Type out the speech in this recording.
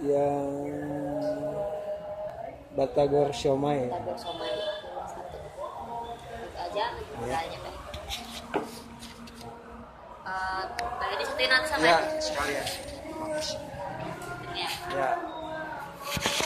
yang Batagor Siomay. Batagor Siomay satu. Itu aja modalnya Pak. Boleh disatuin nanti sama Ya, sekalian. ya. Ya.